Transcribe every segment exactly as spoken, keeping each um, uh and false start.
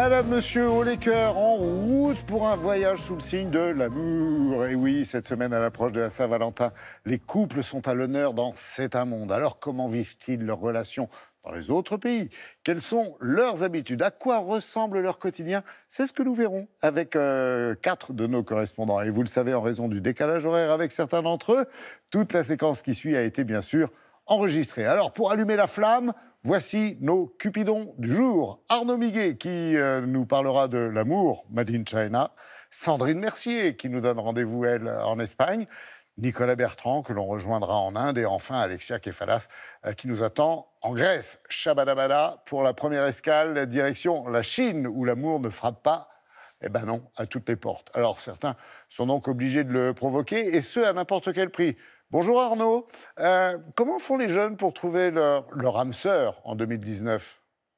Madame, monsieur, haut les cœurs, en route pour un voyage sous le signe de l'amour. Et oui, cette semaine, à l'approche de la Saint-Valentin, les couples sont à l'honneur dans C'est un monde. Alors, comment vivent-ils leurs relations dans les autres pays? Quelles sont leurs habitudes? À quoi ressemble leur quotidien? C'est ce que nous verrons avec euh, quatre de nos correspondants. Et vous le savez, en raison du décalage horaire avec certains d'entre eux, toute la séquence qui suit a été, bien sûr, enregistrée. Alors, pour allumer la flamme, voici nos cupidons du jour. Arnaud Miguet qui euh, nous parlera de l'amour made in China. Sandrine Mercier qui nous donne rendez-vous, elle, en Espagne. Nicolas Bertrand que l'on rejoindra en Inde. Et enfin, Alexia Kefalas euh, qui nous attend en Grèce. Shabadabada pour la première escale, la direction la Chine où l'amour ne frappe pas. Eh ben non, à toutes les portes. Alors certains sont donc obligés de le provoquer et ce, à n'importe quel prix. Bonjour Arnaud, euh, comment font les jeunes pour trouver leur, leur âme sœur en deux mille dix-neuf?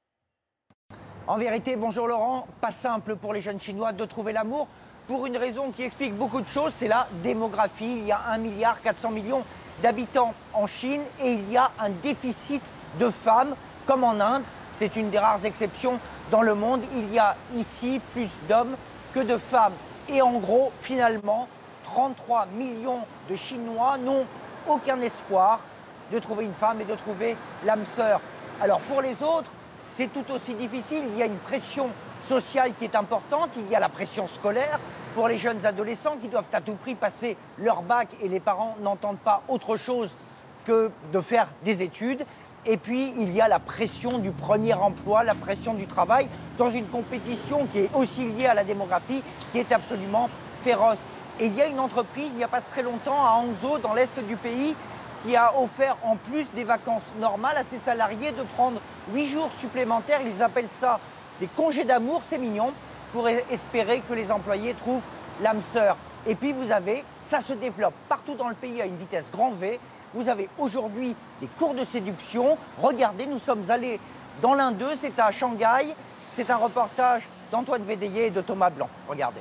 En vérité, bonjour Laurent, pas simple pour les jeunes Chinois de trouver l'amour pour une raison qui explique beaucoup de choses, c'est la démographie. Il y a un milliard quatre cents millions d'habitants en Chine et il y a un déficit de femmes comme en Inde. C'est une des rares exceptions dans le monde. Il y a ici plus d'hommes que de femmes. Et en gros, finalement, trente-trois millions de Chinois n'ont aucun espoir de trouver une femme et de trouver l'âme sœur. Alors pour les autres, c'est tout aussi difficile. Il y a une pression sociale qui est importante. Il y a la pression scolaire pour les jeunes adolescents qui doivent à tout prix passer leur bac et les parents n'entendent pas autre chose que de faire des études. Et puis, il y a la pression du premier emploi, la pression du travail, dans une compétition qui est aussi liée à la démographie, qui est absolument féroce. Et il y a une entreprise, il n'y a pas très longtemps, à Hangzhou, dans l'est du pays, qui a offert, en plus des vacances normales, à ses salariés de prendre huit jours supplémentaires. Ils appellent ça des congés d'amour, c'est mignon, pour espérer que les employés trouvent l'âme sœur. Et puis, vous avez, ça se développe partout dans le pays à une vitesse grand V. Vous avez aujourd'hui des cours de séduction. Regardez, nous sommes allés dans l'un d'eux, c'est à Shanghai. C'est un reportage d'Antoine Védéier et de Thomas Blanc. Regardez.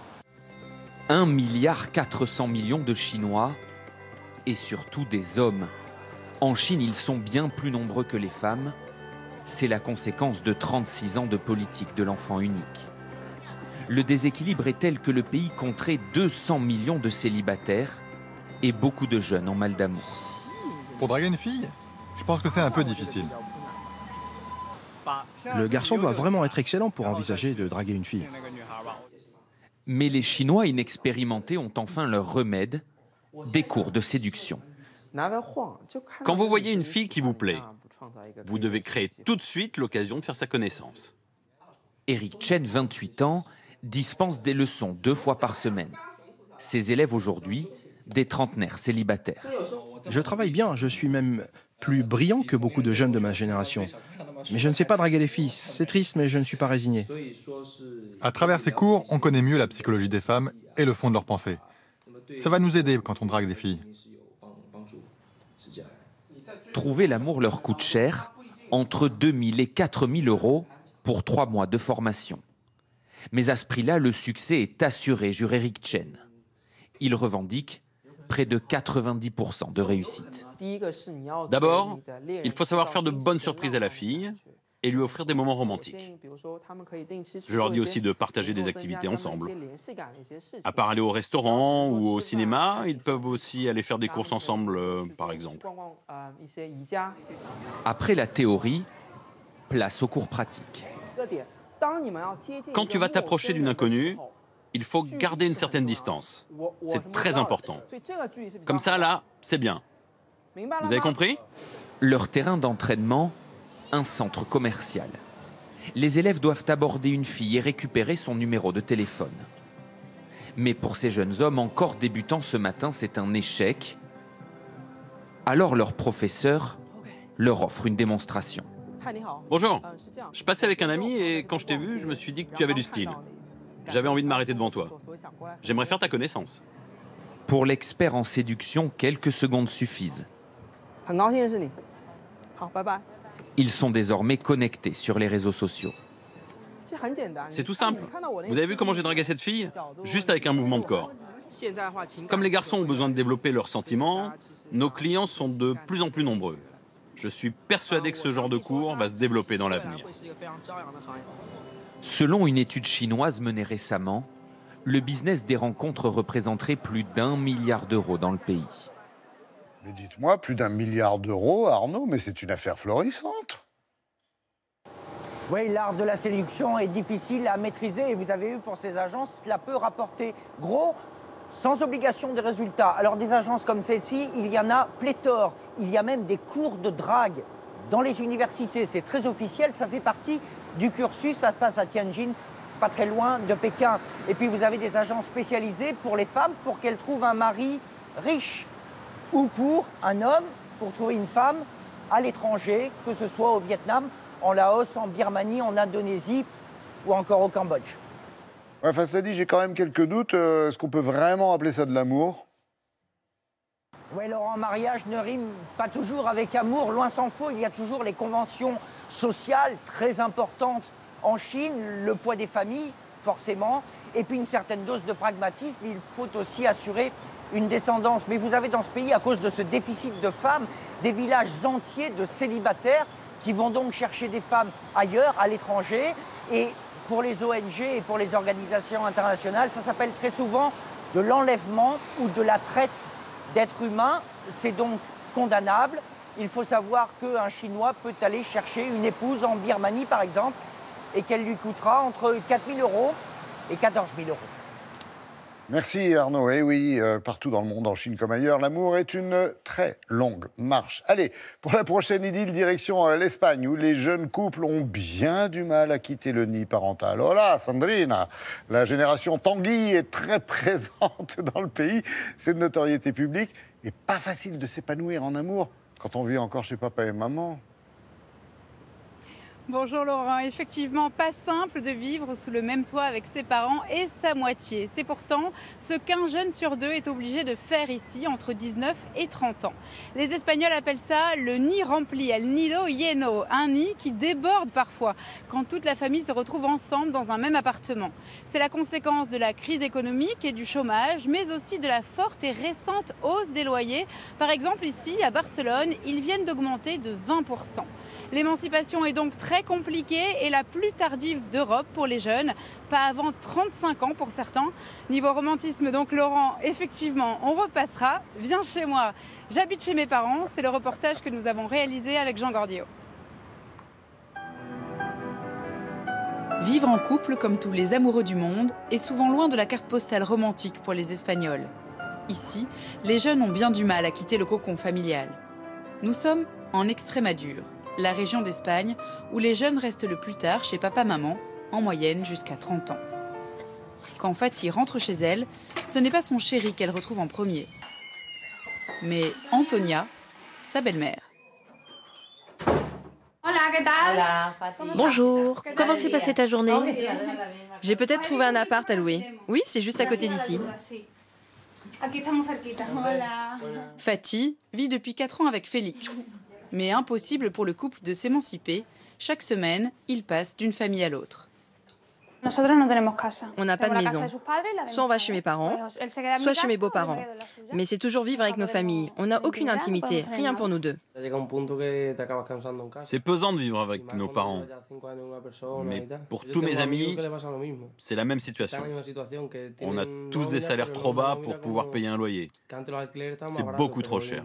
un milliard quatre cents millions de Chinois et surtout des hommes. En Chine, ils sont bien plus nombreux que les femmes. C'est la conséquence de trente-six ans de politique de l'enfant unique. Le déséquilibre est tel que le pays compterait deux cents millions de célibataires et beaucoup de jeunes en mal d'amour. Pour draguer une fille, je pense que c'est un peu difficile. Le garçon doit vraiment être excellent pour envisager de draguer une fille. Mais les Chinois inexpérimentés ont enfin leur remède, des cours de séduction. Quand vous voyez une fille qui vous plaît, vous devez créer tout de suite l'occasion de faire sa connaissance. Eric Chen, vingt-huit ans, dispense des leçons deux fois par semaine. Ses élèves aujourd'hui, des trentenaires célibataires. Je travaille bien, je suis même plus brillant que beaucoup de jeunes de ma génération. Mais je ne sais pas draguer les filles. C'est triste, mais je ne suis pas résigné. À travers ces cours, on connaît mieux la psychologie des femmes et le fond de leurs pensées. Ça va nous aider quand on drague des filles. Trouver l'amour leur coûte cher, entre deux mille et quatre mille euros pour trois mois de formation. Mais à ce prix-là, le succès est assuré, jure Eric Chen. Il revendique près de quatre-vingt-dix pour cent de réussite. D'abord, il faut savoir faire de bonnes surprises à la fille et lui offrir des moments romantiques. Je leur dis aussi de partager des activités ensemble. À part aller au restaurant ou au cinéma, ils peuvent aussi aller faire des courses ensemble, euh, par exemple. Après la théorie, place aux cours pratiques. Quand tu vas t'approcher d'une inconnue, il faut garder une certaine distance. C'est très important. Comme ça, là, c'est bien. Vous avez compris? Leur terrain d'entraînement, un centre commercial. Les élèves doivent aborder une fille et récupérer son numéro de téléphone. Mais pour ces jeunes hommes encore débutants ce matin, c'est un échec. Alors leur professeur leur offre une démonstration. Bonjour, je passais avec un ami et quand je t'ai vu, je me suis dit que tu avais du style. J'avais envie de m'arrêter devant toi. J'aimerais faire ta connaissance. Pour l'expert en séduction, quelques secondes suffisent. Ils sont désormais connectés sur les réseaux sociaux. C'est tout simple. Vous avez vu comment j'ai dragué cette fille? Juste avec un mouvement de corps. Comme les garçons ont besoin de développer leurs sentiments, nos clients sont de plus en plus nombreux. Je suis persuadé que ce genre de cours va se développer dans l'avenir. Selon une étude chinoise menée récemment, le business des rencontres représenterait plus d'un milliard d'euros dans le pays. Mais dites-moi, plus d'un milliard d'euros, Arnaud, mais c'est une affaire florissante. Oui, l'art de la séduction est difficile à maîtriser et vous avez vu pour ces agences, cela peut rapporter gros sans obligation de résultats. Alors des agences comme celle-ci, il y en a pléthore. Il y a même des cours de drague dans les universités. C'est très officiel, ça fait partie du cursus. Ça se passe à Tianjin, pas très loin de Pékin. Et puis vous avez des agences spécialisées pour les femmes pour qu'elles trouvent un mari riche ou pour un homme pour trouver une femme à l'étranger, que ce soit au Vietnam, en Laos, en Birmanie, en Indonésie ou encore au Cambodge. Enfin, ça dit, j'ai quand même quelques doutes. Euh, Est-ce qu'on peut vraiment appeler ça de l'amour? Oui, Laurent, mariage ne rime pas toujours avec amour. Loin s'en faut, il y a toujours les conventions sociales très importantes en Chine, le poids des familles, forcément, et puis une certaine dose de pragmatisme. Il faut aussi assurer une descendance. Mais vous avez dans ce pays, à cause de ce déficit de femmes, des villages entiers de célibataires qui vont donc chercher des femmes ailleurs, à l'étranger. Et pour les O N G et pour les organisations internationales, ça s'appelle très souvent de l'enlèvement ou de la traite d'êtres humains. C'est donc condamnable. Il faut savoir qu'un Chinois peut aller chercher une épouse en Birmanie, par exemple, et qu'elle lui coûtera entre quatre mille euros et quatorze mille euros. Merci Arnaud. Eh oui, euh, partout dans le monde, en Chine comme ailleurs, l'amour est une très longue marche. Allez, pour la prochaine idylle, direction euh, l'Espagne, où les jeunes couples ont bien du mal à quitter le nid parental. Oh là, Sandrina, la génération Tanguy est très présente dans le pays. C'est de notoriété publique et pas facile de s'épanouir en amour quand on vit encore chez papa et maman. Bonjour Laurent, effectivement pas simple de vivre sous le même toit avec ses parents et sa moitié. C'est pourtant ce qu'un jeune sur deux est obligé de faire ici entre dix-neuf et trente ans. Les Espagnols appellent ça le nid rempli, el nido lleno, un nid qui déborde parfois quand toute la famille se retrouve ensemble dans un même appartement. C'est la conséquence de la crise économique et du chômage, mais aussi de la forte et récente hausse des loyers. Par exemple ici à Barcelone, ils viennent d'augmenter de vingt pour cent. L'émancipation est donc très compliquée et la plus tardive d'Europe pour les jeunes, pas avant trente-cinq ans pour certains. Niveau romantisme donc Laurent, effectivement, on repassera. Viens chez moi, j'habite chez mes parents, c'est le reportage que nous avons réalisé avec Jean Gordio. Vivre en couple comme tous les amoureux du monde est souvent loin de la carte postale romantique pour les Espagnols. Ici, les jeunes ont bien du mal à quitter le cocon familial. Nous sommes en Extrémadure, la région d'Espagne où les jeunes restent le plus tard chez papa-maman, en moyenne jusqu'à trente ans. Quand Fatih rentre chez elle, ce n'est pas son chéri qu'elle retrouve en premier, mais Antonia, sa belle-mère. Bonjour, comment s'est passée ta journée? J'ai peut-être trouvé un appart à louer. Oui, c'est juste à côté d'ici. Fatih vit depuis quatre ans avec Félix. Mais impossible pour le couple de s'émanciper. Chaque semaine, ils passent d'une famille à l'autre. On n'a pas de maison. Soit on va chez mes parents, soit chez mes beaux-parents. Mais c'est toujours vivre avec nos familles. On n'a aucune intimité, rien pour nous deux. C'est pesant de vivre avec nos parents. Mais pour tous mes amis, c'est la même situation. On a tous des salaires trop bas pour pouvoir payer un loyer. C'est beaucoup trop cher.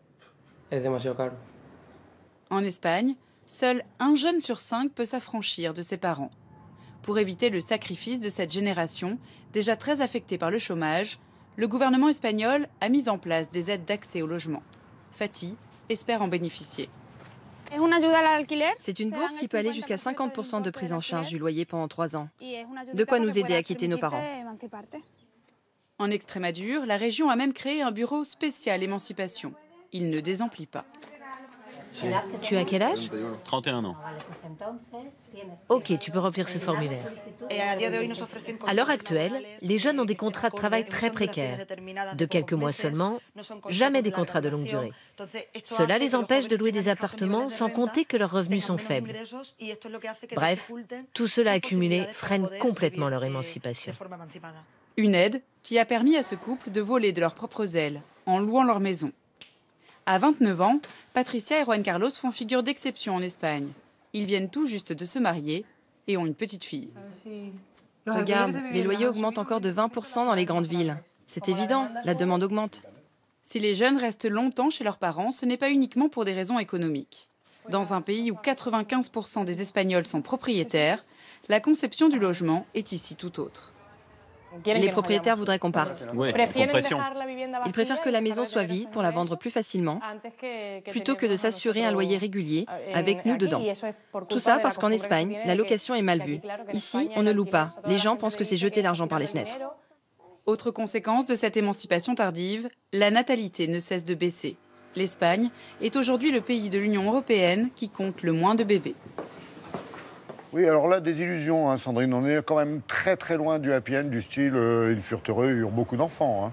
En Espagne, seul un jeune sur cinq peut s'affranchir de ses parents. Pour éviter le sacrifice de cette génération, déjà très affectée par le chômage, le gouvernement espagnol a mis en place des aides d'accès au logement. Fatih espère en bénéficier. C'est une bourse qui peut aller jusqu'à cinquante pour cent de prise en charge du loyer pendant trois ans. De quoi nous aider à quitter nos parents. En Extrémadure, la région a même créé un bureau spécial émancipation. Il ne désemplit pas. Tu as quel âge? trente et un ans. Ok, tu peux remplir ce formulaire. À l'heure actuelle, les jeunes ont des contrats de travail très précaires, de quelques mois seulement, jamais des contrats de longue durée. Cela les empêche de louer des appartements sans compter que leurs revenus sont faibles. Bref, tout cela accumulé freine complètement leur émancipation. Une aide qui a permis à ce couple de voler de leurs propres ailes en louant leur maison. À vingt-neuf ans, Patricia et Juan Carlos font figure d'exception en Espagne. Ils viennent tout juste de se marier et ont une petite fille. Regarde, les loyers augmentent encore de vingt pour cent dans les grandes villes. C'est évident, la demande augmente. Si les jeunes restent longtemps chez leurs parents, ce n'est pas uniquement pour des raisons économiques. Dans un pays où quatre-vingt-quinze pour cent des Espagnols sont propriétaires, la conception du logement est ici tout autre. Les propriétaires voudraient qu'on parte. Oui, ils font pression. Ils préfèrent que la maison soit vide pour la vendre plus facilement, plutôt que de s'assurer un loyer régulier avec nous dedans. Tout ça parce qu'en Espagne, la location est mal vue. Ici, on ne loue pas. Les gens pensent que c'est jeter l'argent par les fenêtres. Autre conséquence de cette émancipation tardive, la natalité ne cesse de baisser. L'Espagne est aujourd'hui le pays de l'Union européenne qui compte le moins de bébés. Oui, alors là, des illusions, hein, Sandrine. On est quand même très très loin du happy end, du style euh, ils furent heureux, ils eurent beaucoup d'enfants. Hein.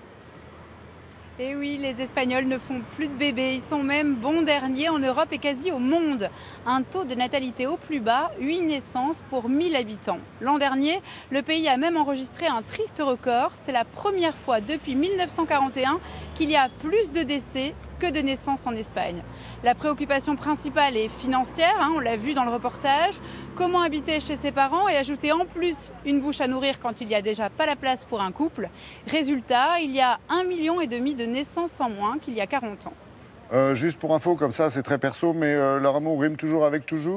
Et oui, les Espagnols ne font plus de bébés. Ils sont même bons derniers en Europe et quasi au monde. Un taux de natalité au plus bas, huit naissances pour mille habitants. L'an dernier, le pays a même enregistré un triste record. C'est la première fois depuis mille neuf cent quarante et un qu'il y a plus de décès que de naissances en Espagne. La préoccupation principale est financière, hein, on l'a vu dans le reportage. Comment habiter chez ses parents et ajouter en plus une bouche à nourrir quand il n'y a déjà pas la place pour un couple. Résultat, il y a un million et demi de naissances en moins qu'il y a quarante ans. Euh, juste pour info, comme ça, c'est très perso, mais euh, leur amour rime toujours avec toujours ?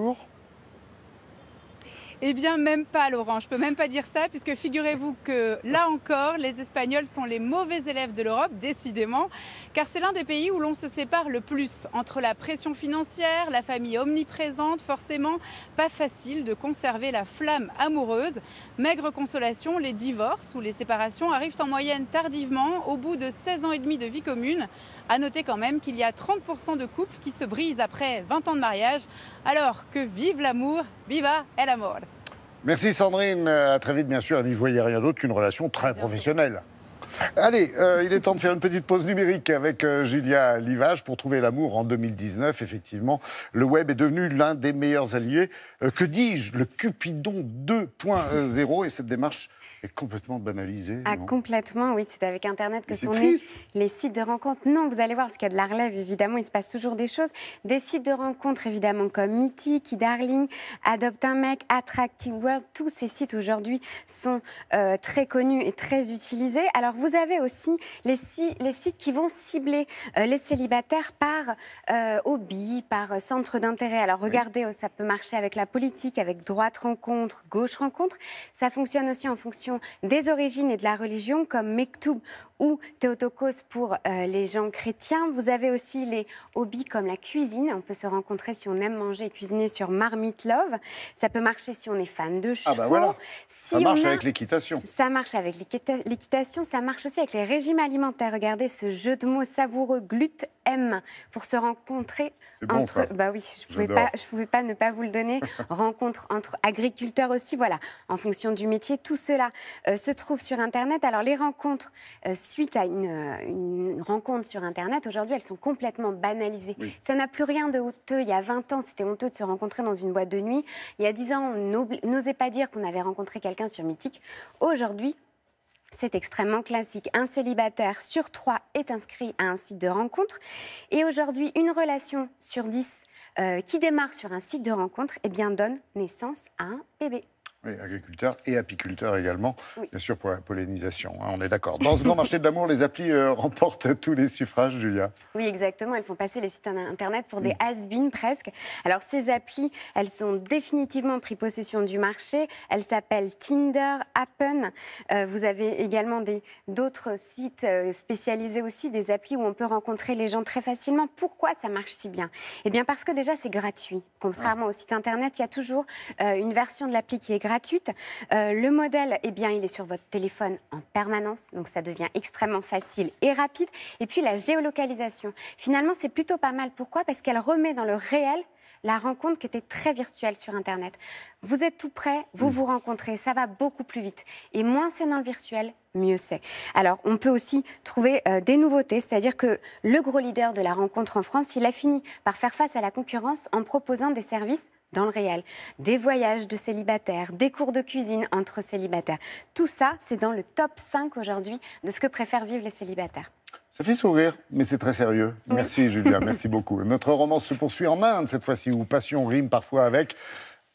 Eh bien, même pas, Laurent. Je peux même pas dire ça, puisque figurez-vous que, là encore, les Espagnols sont les mauvais élèves de l'Europe, décidément, car c'est l'un des pays où l'on se sépare le plus. Entre la pression financière, la famille omniprésente, forcément, pas facile de conserver la flamme amoureuse. Maigre consolation, les divorces ou les séparations arrivent en moyenne tardivement, au bout de seize ans et demi de vie commune. À noter quand même qu'il y a trente pour cent de couples qui se brisent après vingt ans de mariage. Alors que vive l'amour, viva el amor. Merci Sandrine, à très vite bien sûr, elle n'y voyait rien d'autre qu'une relation très professionnelle. Allez, euh, il est temps de faire une petite pause numérique avec euh, Julia Livage pour trouver l'amour en deux mille dix-neuf. Effectivement, le web est devenu l'un des meilleurs alliés. Euh, que dis-je, le Cupidon deux point zéro, et cette démarche est complètement banalisée. Ah, non complètement, oui. C'est avec Internet que sont nés les sites de rencontres. Non, vous allez voir, parce qu'il y a de la relève, évidemment, il se passe toujours des choses. Des sites de rencontres, évidemment, comme Mythique, Darling, Adopte un mec, Attractive World, tous ces sites aujourd'hui sont euh, très connus et très utilisés. Alors, vous avez aussi les, si les sites qui vont cibler euh, les célibataires par euh, hobby, par euh, centre d'intérêt. Alors, regardez, oui. Ça peut marcher avec la politique, avec droite rencontre, gauche rencontre. Ça fonctionne aussi en fonction des origines et de la religion, comme Mektoub ou Théotokos pour euh, les gens chrétiens. Vous avez aussi les hobbies comme la cuisine. On peut se rencontrer si on aime manger et cuisiner sur Marmite Love. Ça peut marcher si on est fan de chevaux. Ah bah voilà. Si ça marche a... avec l'équitation. Ça marche avec l'équitation. Ça marche aussi avec les régimes alimentaires. Regardez ce jeu de mots savoureux, Glut M, pour se rencontrer. C'est bon, entre... ça. Bah oui, je ne pouvais pas, je pouvais pas ne pas vous le donner. Rencontre entre agriculteurs aussi, voilà, en fonction du métier. Tout cela euh, se trouve sur Internet. Alors les rencontres, euh, suite à une, une rencontre sur Internet, aujourd'hui, elles sont complètement banalisées. Oui. Ça n'a plus rien de honteux. Il y a vingt ans, c'était honteux de se rencontrer dans une boîte de nuit. Il y a dix ans, on n'osait pas dire qu'on avait rencontré quelqu'un sur Mythique. Aujourd'hui, c'est extrêmement classique. Un célibataire sur trois est inscrit à un site de rencontre. Et aujourd'hui, une relation sur dix euh, qui démarre sur un site de rencontre eh bien, donne naissance à un bébé. Oui, agriculteurs et apiculteurs également, oui. Bien sûr pour la pollinisation, hein, on est d'accord. Dans ce grand marché de l'amour, les applis euh, remportent tous les suffrages, Julia. Oui, exactement, elles font passer les sites internet pour des has-been presque. Alors ces applis, elles ont définitivement pris possession du marché, elles s'appellent Tinder, Appen. Euh, vous avez également d'autres sites euh, spécialisés aussi, des applis où on peut rencontrer les gens très facilement. Pourquoi ça marche si bien? Eh bien parce que déjà c'est gratuit. Contrairement ah. au site internet, il y a toujours euh, une version de l'appli qui est gratuite. gratuite. Euh, le modèle, eh bien, il est sur votre téléphone en permanence, donc ça devient extrêmement facile et rapide. Et puis la géolocalisation, finalement, c'est plutôt pas mal. Pourquoi? Parce qu'elle remet dans le réel la rencontre qui était très virtuelle sur Internet. Vous êtes tout près, vous vous rencontrez, ça va beaucoup plus vite. Et moins c'est dans le virtuel, mieux c'est. Alors, on peut aussi trouver euh, des nouveautés, c'est-à-dire que le gros leader de la rencontre en France, il a fini par faire face à la concurrence en proposant des services dans le réel, des voyages de célibataires, des cours de cuisine entre célibataires. Tout ça, c'est dans le top cinq aujourd'hui de ce que préfèrent vivre les célibataires. Ça fait sourire, mais c'est très sérieux. Oui. Merci Julia, merci beaucoup. Notre romance se poursuit en Inde, cette fois-ci, où passion rime parfois avec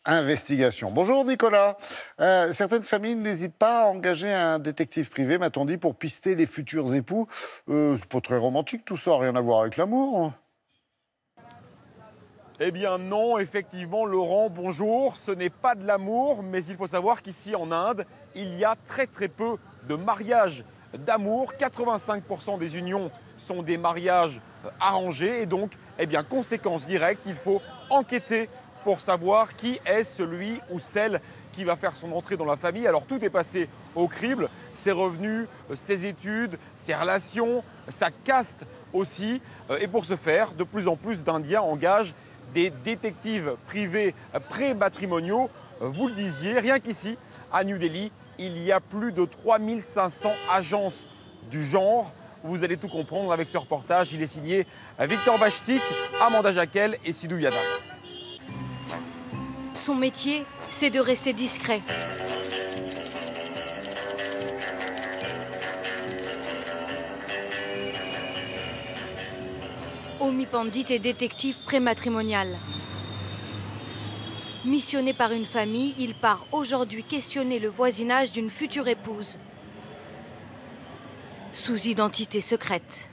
investigation. Bonjour Nicolas. Euh, certaines familles n'hésitent pas à engager un détective privé, m'a-t-on dit, pour pister les futurs époux. Euh, c'est pas très romantique tout ça, rien à voir avec l'amour. Eh bien non, effectivement, Laurent, bonjour. Ce n'est pas de l'amour, mais il faut savoir qu'ici en Inde, il y a très très peu de mariages d'amour. quatre-vingt-cinq pour cent des unions sont des mariages arrangés et donc, eh bien, conséquence directe, il faut enquêter pour savoir qui est celui ou celle qui va faire son entrée dans la famille. Alors tout est passé au crible, ses revenus, ses études, ses relations, sa caste aussi. Et pour ce faire, de plus en plus d'Indiens engagent des détectives privés pré-matrimoniaux. Vous le disiez, rien qu'ici, à New Delhi, il y a plus de trois mille cinq cents agences du genre. Vous allez tout comprendre avec ce reportage. Il est signé Victor Bachtik, Amanda Jaquel et Sidou Yadav. Son métier, c'est de rester discret. Omi Pandit est détective prématrimonial. Missionné par une famille, il part aujourd'hui questionner le voisinage d'une future épouse. Sous identité secrète.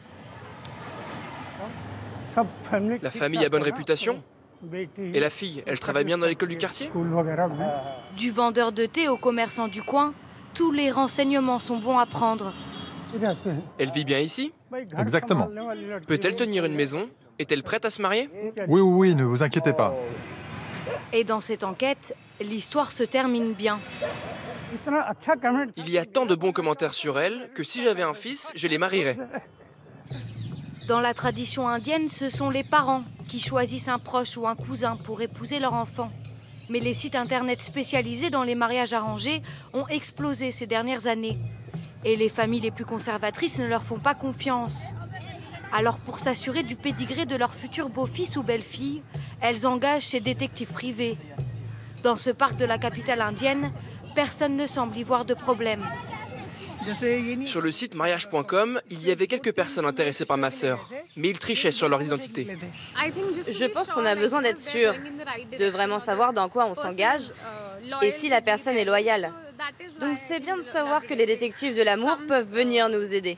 La famille a bonne réputation? Et la fille, elle travaille bien dans l'école du quartier? Du vendeur de thé au commerçant du coin, tous les renseignements sont bons à prendre. Elle vit bien ici? Exactement. Peut-elle tenir une maison? Est-elle prête à se marier? Oui, oui, oui, ne vous inquiétez pas. Et dans cette enquête, l'histoire se termine bien. Il y a tant de bons commentaires sur elle que si j'avais un fils, je les marierais. Dans la tradition indienne, ce sont les parents qui choisissent un proche ou un cousin pour épouser leur enfant. Mais les sites internet spécialisés dans les mariages arrangés ont explosé ces dernières années. Et les familles les plus conservatrices ne leur font pas confiance. Alors pour s'assurer du pédigré de leur futur beau-fils ou belle-fille, elles engagent ces détectives privés. Dans ce parc de la capitale indienne, personne ne semble y voir de problème. Sur le site mariage point com, il y avait quelques personnes intéressées par ma sœur, mais ils trichaient sur leur identité. Je pense qu'on a besoin d'être sûr, de vraiment savoir dans quoi on s'engage et si la personne est loyale. Donc c'est bien de savoir que les détectives de l'amour peuvent venir nous aider.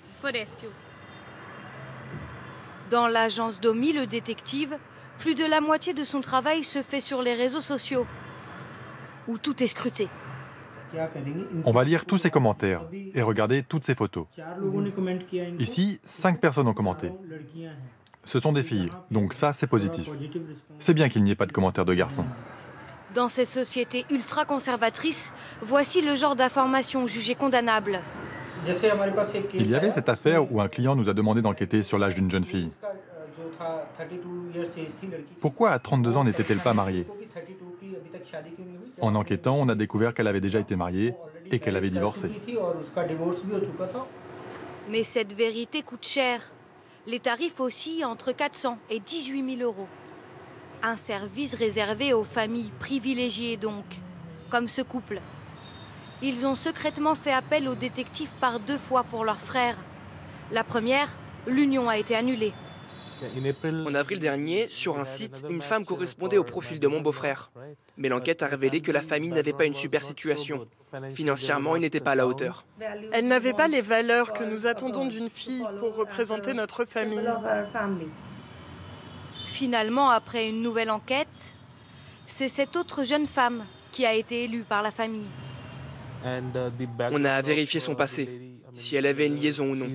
Dans l'agence d'Omi, le détective, plus de la moitié de son travail se fait sur les réseaux sociaux, où tout est scruté. On va lire tous ces commentaires et regarder toutes ces photos. Ici, cinq personnes ont commenté. Ce sont des filles, donc ça, c'est positif. C'est bien qu'il n'y ait pas de commentaires de garçons. Dans ces sociétés ultra-conservatrices, voici le genre d'informations jugées condamnables. Il y avait cette affaire où un client nous a demandé d'enquêter sur l'âge d'une jeune fille. Pourquoi à trente-deux ans n'était-elle pas mariée? En enquêtant, on a découvert qu'elle avait déjà été mariée et qu'elle avait divorcé. Mais cette vérité coûte cher. Les tarifs oscillent entre quatre cents et dix-huit mille euros. Un service réservé aux familles privilégiées donc, comme ce couple. Ils ont secrètement fait appel aux détectives par deux fois pour leur frère. La première, l'union a été annulée. En avril dernier, sur un site, une femme correspondait au profil de mon beau-frère. Mais l'enquête a révélé que la famille n'avait pas une super situation. Financièrement, il n'était pas à la hauteur. Elle n'avait pas les valeurs que nous attendons d'une fille pour représenter notre famille. Finalement, après une nouvelle enquête, c'est cette autre jeune femme qui a été élue par la famille. On a vérifié son passé, si elle avait une liaison ou non.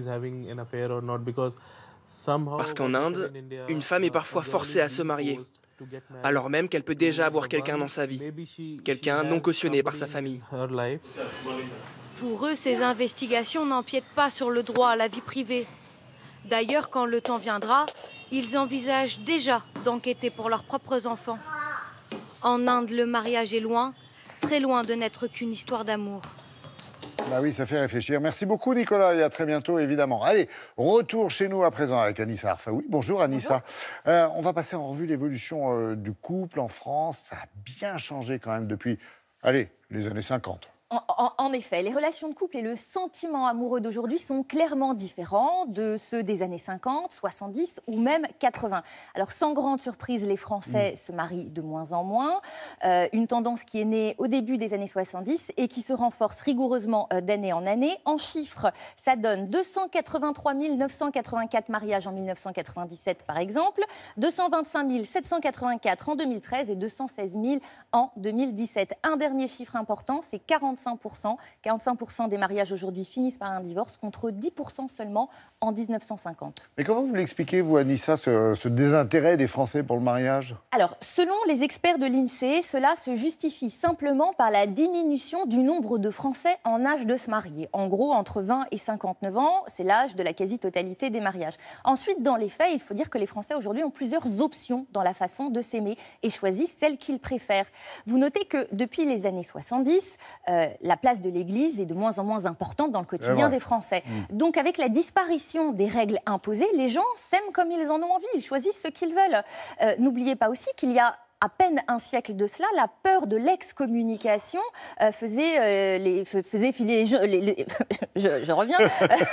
Parce qu'en Inde, une femme est parfois forcée à se marier, alors même qu'elle peut déjà avoir quelqu'un dans sa vie, quelqu'un non cautionné par sa famille. Pour eux, ces investigations n'empiètent pas sur le droit à la vie privée. D'ailleurs, quand le temps viendra, ils envisagent déjà d'enquêter pour leurs propres enfants. En Inde, le mariage est loin, très loin de n'être qu'une histoire d'amour. Bah oui, ça fait réfléchir. Merci beaucoup, Nicolas, et à très bientôt, évidemment. Allez, retour chez nous à présent avec Anissa Arfaoui. Bonjour, Anissa. Bonjour. Euh, on va passer en revue l'évolution euh, du couple en France. Ça a bien changé quand même depuis, allez, les années cinquante. En, en, en effet, les relations de couple et le sentiment amoureux d'aujourd'hui sont clairement différents de ceux des années cinquante, soixante-dix ou même quatre-vingts. Alors, sans grande surprise, les Français mmh. se marient de moins en moins. Euh, une tendance qui est née au début des années soixante-dix et qui se renforce rigoureusement euh, d'année en année. En chiffres, ça donne deux cent quatre-vingt-trois mille neuf cent quatre-vingt-quatre mariages en mille neuf cent quatre-vingt-dix-sept, par exemple, deux cent vingt-cinq mille sept cent quatre-vingt-quatre en deux mille treize et deux cent seize mille en deux mille dix-sept. Un dernier chiffre important, c'est quarante-cinq pour cent. quarante-cinq pour cent des mariages aujourd'hui finissent par un divorce contre dix pour cent seulement en dix-neuf cent cinquante. Mais comment vous l'expliquez, vous, Anissa, ce, ce désintérêt des Français pour le mariage? Alors, selon les experts de l'INSEE, cela se justifie simplement par la diminution du nombre de Français en âge de se marier. En gros, entre vingt et cinquante-neuf ans, c'est l'âge de la quasi-totalité des mariages. Ensuite, dans les faits, il faut dire que les Français aujourd'hui ont plusieurs options dans la façon de s'aimer et choisissent celle qu'ils préfèrent. Vous notez que depuis les années soixante-dix, euh, la place de l'Église est de moins en moins importante dans le quotidien des Français. Mmh. Donc, avec la disparition des règles imposées, les gens s'aiment comme ils en ont envie, ils choisissent ce qu'ils veulent. Euh, n'oubliez pas aussi qu'il y a à peine un siècle de cela, la peur de l'excommunication euh, faisait, euh, les, faisait filer les gens... Les, les, je, je reviens,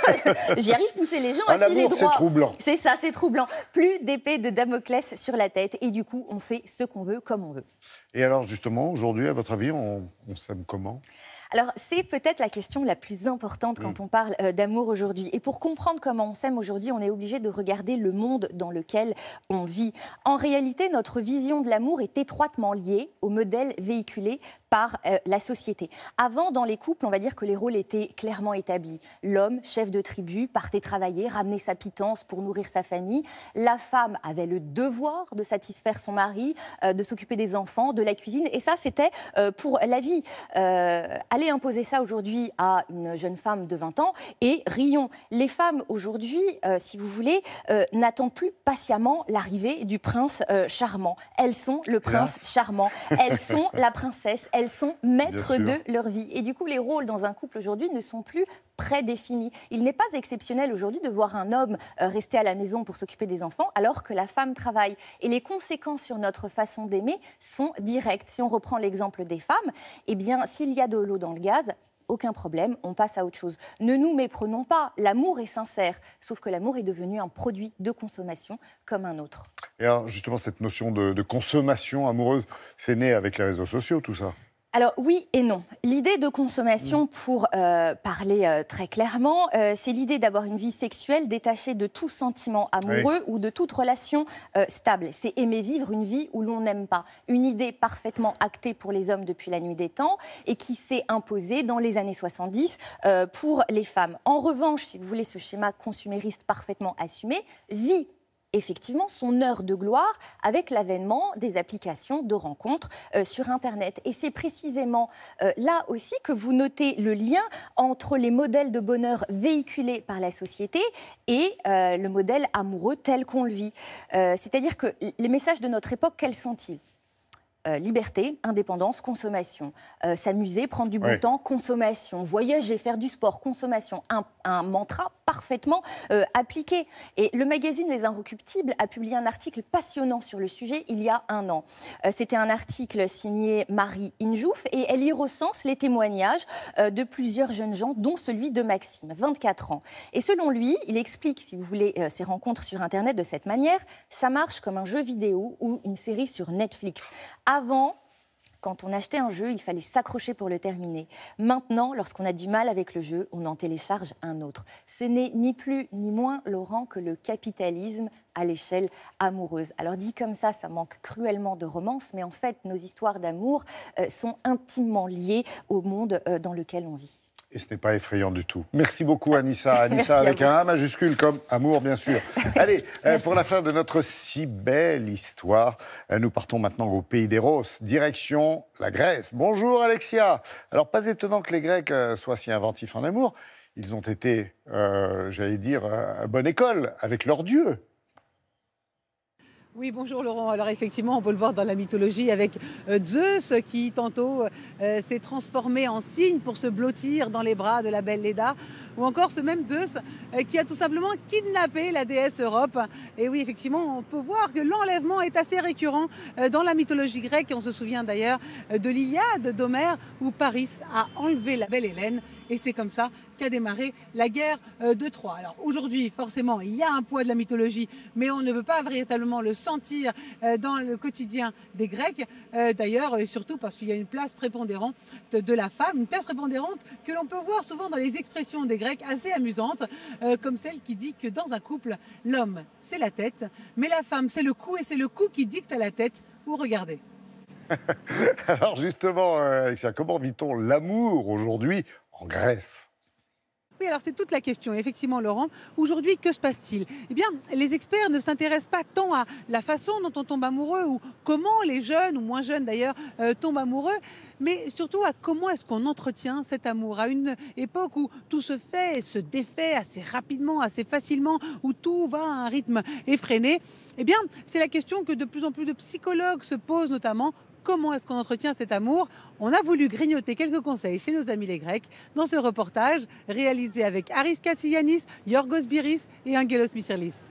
j'y arrive, pousser les gens à filer droit. C'est troublant. C'est ça, c'est troublant. Plus d'épée de Damoclès sur la tête et du coup, on fait ce qu'on veut, comme on veut. Et alors justement, aujourd'hui, à votre avis, on, on s'aime comment ? Alors, c'est peut-être la question la plus importante quand mmh. on parle euh, d'amour aujourd'hui. Et pour comprendre comment on s'aime aujourd'hui, on est obligé de regarder le monde dans lequel on vit. En réalité, notre vision de l'amour est étroitement liée au modèle véhiculé par euh, la société. Avant, dans les couples, on va dire que les rôles étaient clairement établis. L'homme, chef de tribu, partait travailler, ramener sa pitance pour nourrir sa famille. La femme avait le devoir de satisfaire son mari, euh, de s'occuper des enfants, de la cuisine. Et ça, c'était euh, pour la vie. Euh, allez imposer ça aujourd'hui à une jeune femme de vingt ans et rions. Les femmes aujourd'hui, euh, si vous voulez, euh, n'attendent plus patiemment l'arrivée du prince euh, charmant. Elles sont le prince Grâce. charmant. Elles sont la princesse. Elles sont maîtres de leur vie. Et du coup, les rôles dans un couple aujourd'hui ne sont plus prédéfinis. Il n'est pas exceptionnel aujourd'hui de voir un homme euh, rester à la maison pour s'occuper des enfants alors que la femme travaille. Et les conséquences sur notre façon d'aimer sont directes. Si on reprend l'exemple des femmes, eh bien, s'il y a de l'eau dans le gaz, aucun problème, on passe à autre chose. Ne nous méprenons pas, l'amour est sincère, sauf que l'amour est devenu un produit de consommation comme un autre. Et alors, justement, cette notion de, de consommation amoureuse, c'est né avec les réseaux sociaux, tout ça ? Alors oui et non. L'idée de consommation, pour euh, parler euh, très clairement, euh, c'est l'idée d'avoir une vie sexuelle détachée de tout sentiment amoureux oui. ou de toute relation euh, stable. C'est aimer vivre une vie où l'on n'aime pas. Une idée parfaitement actée pour les hommes depuis la nuit des temps et qui s'est imposée dans les années soixante-dix euh, pour les femmes. En revanche, si vous voulez, ce schéma consumériste parfaitement assumé vit effectivement son heure de gloire avec l'avènement des applications de rencontres euh, sur Internet. Et c'est précisément euh, là aussi que vous notez le lien entre les modèles de bonheur véhiculés par la société et euh, le modèle amoureux tel qu'on le vit. Euh, c'est-à-dire que les messages de notre époque, quels sont-ils ? Euh, liberté, indépendance, consommation. Euh, s'amuser, prendre du bon ouais. temps, consommation. Voyager, faire du sport, consommation. Un, un mantra parfaitement euh, appliqué. Et le magazine Les Inrecuptibles a publié un article passionnant sur le sujet il y a un an. Euh, c'était un article signé Marie Injouf et elle y recense les témoignages euh, de plusieurs jeunes gens, dont celui de Maxime, vingt-quatre ans. Et selon lui, il explique, si vous voulez, euh, ces rencontres sur Internet de cette manière, ça marche comme un jeu vidéo ou une série sur Netflix. Avant, quand on achetait un jeu, il fallait s'accrocher pour le terminer. Maintenant, lorsqu'on a du mal avec le jeu, on en télécharge un autre. Ce n'est ni plus ni moins, Laurent, que le capitalisme à l'échelle amoureuse. Alors dit comme ça, ça manque cruellement de romance, mais en fait, nos histoires d'amour euh, sont intimement liées au monde euh, dans lequel on vit. Et ce n'est pas effrayant du tout. Merci beaucoup, Anissa. Anissa avec un A majuscule comme amour, bien sûr. Allez, euh, pour la fin de notre si belle histoire, euh, nous partons maintenant au pays des roses, direction la Grèce. Bonjour, Alexia. Alors, pas étonnant que les Grecs euh, soient si inventifs en amour. Ils ont été, euh, j'allais dire, à bonne école avec leur dieu. Oui, bonjour Laurent. Alors effectivement, on peut le voir dans la mythologie avec euh, Zeus qui tantôt euh, s'est transformé en cygne pour se blottir dans les bras de la belle Léda, ou encore ce même Zeus euh, qui a tout simplement kidnappé la déesse Europe. Et oui, effectivement, on peut voir que l'enlèvement est assez récurrent euh, dans la mythologie grecque. Et on se souvient d'ailleurs euh, de l'Iliade d'Homère où Paris a enlevé la belle Hélène. Et c'est comme ça qu'a démarré la guerre euh, de Troie. Alors aujourd'hui, forcément, il y a un poids de la mythologie, mais on ne peut pas véritablement le sentir euh, dans le quotidien des Grecs. Euh, D'ailleurs, et surtout parce qu'il y a une place prépondérante de, de la femme, une place prépondérante que l'on peut voir souvent dans les expressions des Grecs assez amusantes, euh, comme celle qui dit que dans un couple, l'homme, c'est la tête, mais la femme, c'est le cou, et c'est le cou qui dicte à la tête. Ou regardez. Alors justement, euh, Alexia, comment vit-on l'amour aujourd'hui en Grèce? Oui, alors c'est toute la question. Effectivement, Laurent, aujourd'hui, que se passe-t-il? Eh bien, les experts ne s'intéressent pas tant à la façon dont on tombe amoureux ou comment les jeunes, ou moins jeunes d'ailleurs, euh, tombent amoureux, mais surtout à comment est-ce qu'on entretient cet amour. À une époque où tout se fait et se défait assez rapidement, assez facilement, où tout va à un rythme effréné, eh bien, c'est la question que de plus en plus de psychologues se posent notamment. Comment est-ce qu'on entretient cet amour? On a voulu grignoter quelques conseils chez nos amis les Grecs dans ce reportage réalisé avec Aris Kassianis, Yorgos Biris et Angelos Misirlis.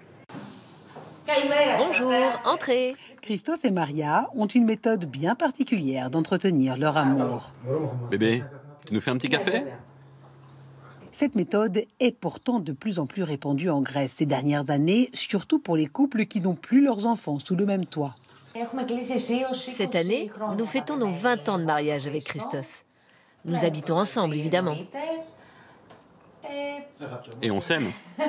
Bonjour, entrez. Christos et Maria ont une méthode bien particulière d'entretenir leur amour. Bébé, tu nous fais un petit café? Cette méthode est pourtant de plus en plus répandue en Grèce ces dernières années, surtout pour les couples qui n'ont plus leurs enfants sous le même toit. Cette année, nous fêtons nos vingt ans de mariage avec Christos. Nous habitons ensemble, évidemment. Et on s'aime.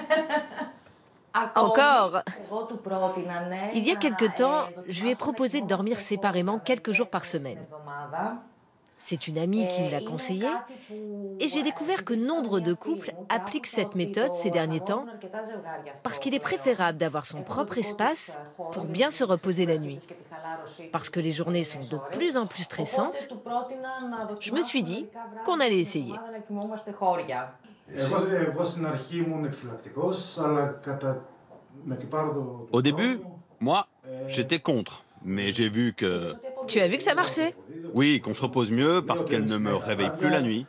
Encore. Il y a quelque temps, je lui ai proposé de dormir séparément quelques jours par semaine. C'est une amie qui me l'a conseillé et j'ai découvert que nombre de couples appliquent cette méthode ces derniers temps parce qu'il est préférable d'avoir son propre espace pour bien se reposer la nuit. Parce que les journées sont de plus en plus stressantes, je me suis dit qu'on allait essayer. Au début, moi, j'étais contre, mais j'ai vu que... Tu as vu que ça marchait? Oui, qu'on se repose mieux parce qu'elle ne me réveille plus la nuit.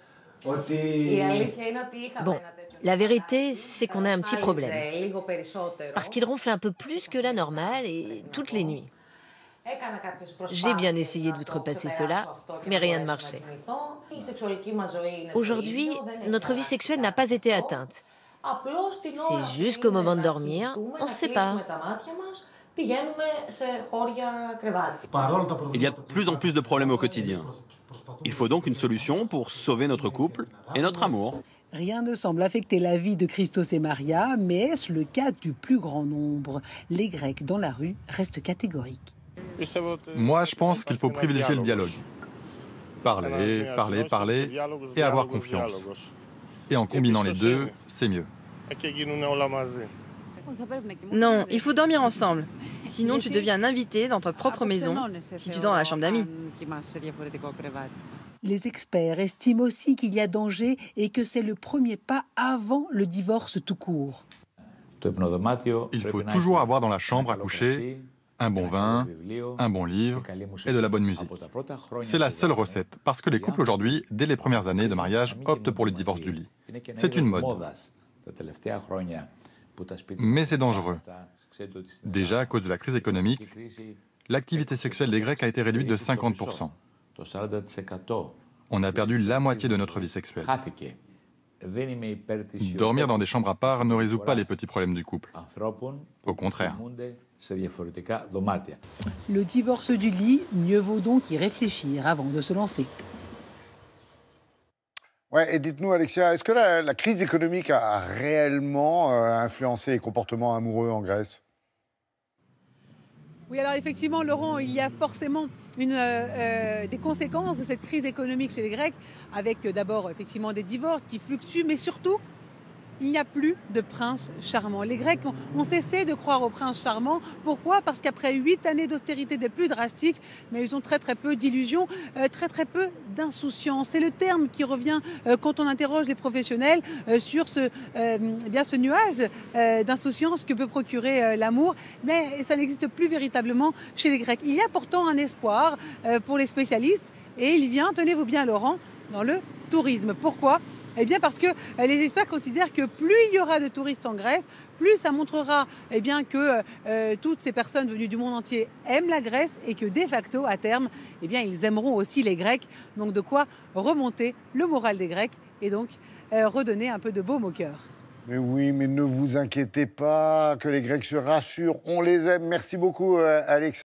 Bon, la vérité, c'est qu'on a un petit problème. Parce qu'il ronfle un peu plus que la normale et toutes les nuits. J'ai bien essayé d'outrepasser cela, mais rien ne marchait. Aujourd'hui, notre vie sexuelle n'a pas été atteinte. C'est juste qu'au moment de dormir, on se sépare. Il y a de plus en plus de problèmes au quotidien. Il faut donc une solution pour sauver notre couple et notre amour. Rien ne semble affecter la vie de Christos et Maria, mais est-ce le cas du plus grand nombre? Les Grecs dans la rue restent catégoriques. Moi, je pense qu'il faut privilégier le dialogue. Parler, parler, parler et avoir confiance. Et en combinant les deux, c'est mieux. Non, il faut dormir ensemble. Sinon, tu deviens un invité dans ta propre maison si tu dors dans la chambre d'amis. Les experts estiment aussi qu'il y a danger et que c'est le premier pas avant le divorce tout court. Il faut toujours avoir dans la chambre à coucher un bon vin, un bon livre et de la bonne musique. C'est la seule recette, parce que les couples aujourd'hui, dès les premières années de mariage, optent pour le divorce du lit. C'est une mode. Mais c'est dangereux. Déjà, à cause de la crise économique, l'activité sexuelle des Grecs a été réduite de cinquante pour cent. On a perdu la moitié de notre vie sexuelle. Dormir dans des chambres à part ne résout pas les petits problèmes du couple. Au contraire. Le divorce du lit, mieux vaut donc y réfléchir avant de se lancer. Ouais, et dites-nous, Alexia, est-ce que la, la crise économique a réellement euh, influencé les comportements amoureux en Grèce? Oui, alors effectivement, Laurent, il y a forcément une, euh, des conséquences de cette crise économique chez les Grecs, avec euh, d'abord effectivement des divorces qui fluctuent, mais surtout il n'y a plus de prince charmant. Les Grecs ont, ont cessé de croire au prince charmant. Pourquoi? Parce qu'après huit années d'austérité des plus drastiques, mais ils ont très très peu d'illusions, euh, très très peu d'insouciance. C'est le terme qui revient euh, quand on interroge les professionnels euh, sur ce, euh, eh bien, ce nuage euh, d'insouciance que peut procurer euh, l'amour. Mais ça n'existe plus véritablement chez les Grecs. Il y a pourtant un espoir euh, pour les spécialistes et il vient, tenez-vous bien Laurent, dans le tourisme. Pourquoi? Eh bien parce que euh, les experts considèrent que plus il y aura de touristes en Grèce, plus ça montrera eh bien, que euh, toutes ces personnes venues du monde entier aiment la Grèce et que de facto, à terme, eh bien, ils aimeront aussi les Grecs. Donc de quoi remonter le moral des Grecs et donc euh, redonner un peu de baume au cœur. Mais oui, mais ne vous inquiétez pas, que les Grecs se rassurent, on les aime. Merci beaucoup, euh, Alex.